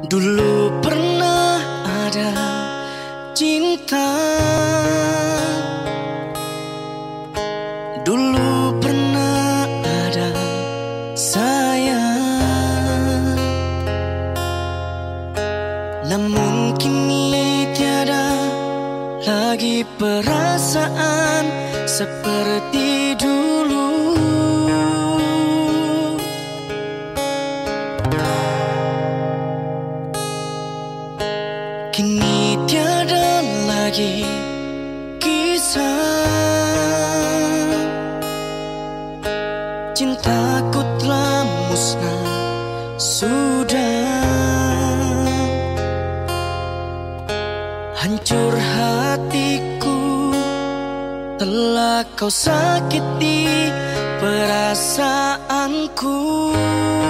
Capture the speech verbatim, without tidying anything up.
Dulu pernah ada cinta, dulu pernah ada sayang, namun kini tiada lagi perasaan seperti dulu. Kini tiada lagi kisah, cintaku telah musnah sudah. Hancur hatiku, telah kau sakiti perasaanku.